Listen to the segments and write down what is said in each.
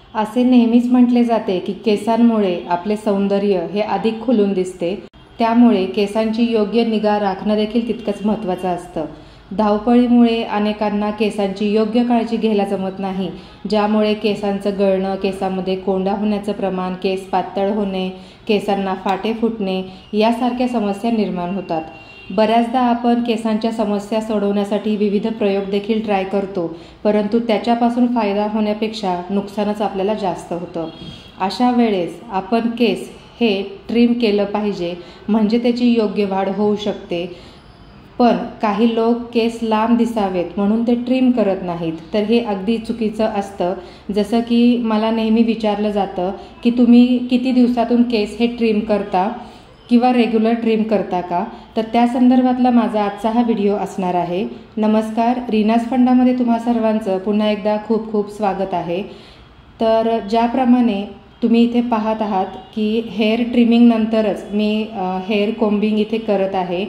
असे नेहमीच म्हटले जाते की केसांमुळे आपले सौंदर्य हे अधिक खुलून दिसते। त्यामुळे केसांची योग्य निगा राखणं देखील तितकंच महत्त्वाचं असतं। धावपळीमुळे अनेकांना केसांची योग्य काळजी घ्यायला जमत नाही, ज्यामुळे केसांचं गळणं, केसांमध्ये कोंडा होण्याचं प्रमाण, केस पातळ होणे, केसांना फाटे फुटणे यासारख्या समस्या निर्माण होतात। बऱ्याचदा आपण केसांच्या समस्या सोडवण्यासाठी विविध प्रयोग देखील ट्राय करतो, परंतु त्याच्यापासून फायदा होण्यापेक्षा नुकसानच आपल्याला जास्त होतं। अशा वेळेस आपण केस हे ट्रिम केलं पाहिजे, म्हणजे त्याची योग्य वाढ होऊ शकते। पण काही लोक केस लांब दिसावेत म्हणून ते ट्रिम करत नाहीत, तर हे अगदी चुकीचं असतं। जसं की मला नेहमी विचारलं जातं की तुम्ही किती दिवसातून केस हे ट्रिम करता किंवा रेग्युलर ट्रिम करता का? तर त्या संदर्भातला माझा आजचा हा व्हिडिओ असणार आहे। नमस्कार, रीनाज फंडामध्ये तुम्हा सर्वांचं पुन्हा एकदा खूप खूप स्वागत आहे। तर ज्याप्रमाणे तुम्ही इथे पाहत आहात की हेअर ट्रिमिंग नंतरच मी हेअर कोम्बिंग इथे करत आहे।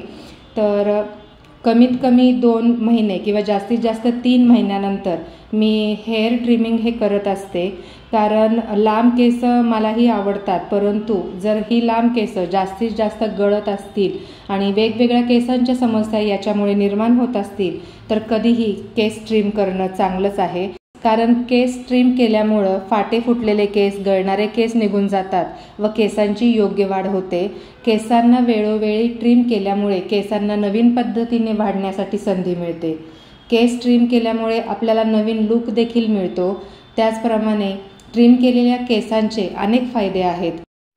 तर कमीत कमी 2 महिने किंवा जास्तीत जास्त 3 महिन्यानंतर मी हेअर ट्रिमिंग हे करत असते, कारण लांब केस मलाही आवडतात, परंतु जर ही लांब केस जास्तीत जास्त गळत असतील आणि वेगवेगळ्या केसांच्या समस्या याच्यामुळे निर्माण होत असतील तर कधीही केस ट्रिम करणं चांगलंच आहे। कारण केस ट्रिम केल्यामुळं फाटे फुटलेले केस, गळणारे केस निघून जातात व केसांची योग्य वाढ होते। केसांना वेळोवेळी ट्रिम केल्यामुळे केसांना नवीन पद्धतीने वाढण्यासाठी संधी मिळते। केस ट्रिम केल्यामुळे आपल्याला नवीन लुक देखील मिळतो। त्याचप्रमाणे ट्रिम केलेल्या केसांचे अनेक फायदे आहेत।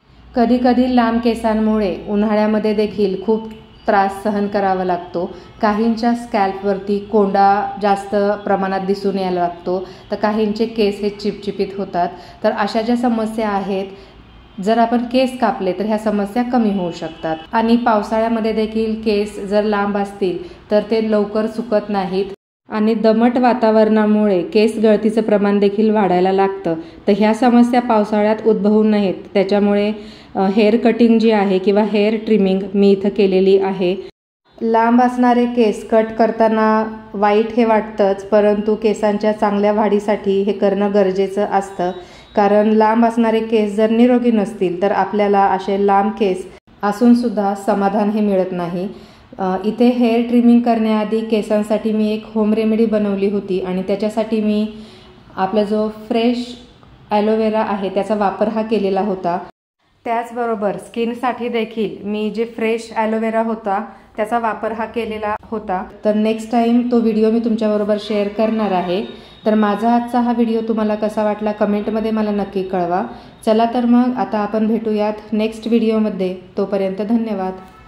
कधीकधी लांब केसांमुळे उन्हाळ्यामध्ये देखील खूप त्रास सहन करावा लागतो। काहींच्या स्कॅल्पवरती कोंडा जास्त प्रमाणात दिसून यायला लागतो, तर काहींचे केस हे चिपचिपीत होतात। तर अशा ज्या समस्या आहेत, जर आपण केस कापले तर ह्या समस्या कमी होऊ शकतात। आणि पावसाळ्यामध्ये देखील केस जर लांब असतील तर ते लवकर सुकत नाहीत आणि दमट वातावरणामुळे केस गळतीचं प्रमाण देखील वाढायला लागतं। तर ह्या समस्या पावसाळ्यात उद्भवू नयेत, त्याच्यामुळे हेअर कटिंग जी आहे किंवा हेअर ट्रिमिंग मी इथं केलेली आहे। लांब असणारे केस कट करताना वाईट हे वाटतंच, परंतु केसांच्या चांगल्या वाढीसाठी हे करणं गरजेचं असतं। कारण लांब असणारे केस जर निरोगी नसतील तर आपल्याला असे लांब केस असूनसुद्धा समाधान हे मिळत नाही। इथे हेअर ट्रिमिंग करण्याआधी केसांसाठी मी एक होम रेमेडी बनवली होती आणि त्याच्यासाठी मी आपला जो फ्रेश ॲलोवेरा आहे त्याचा वापर हा केलेला होता। त्याचबरोबर स्किनसाठी देखील मी जे फ्रेश ॲलोवेरा होता त्याचा वापर हा केलेला होता। तर नेक्स्ट टाईम तो व्हिडिओ मी तुमच्याबरोबर शेअर करणार आहे। तर माझा आजचा हा व्हिडिओ तुम्हाला कसा वाटला कमेंटमध्ये मला नक्की कळवा। चला तर मग आता आपण भेटूयात नेक्स्ट व्हिडिओमध्ये। तोपर्यंत धन्यवाद।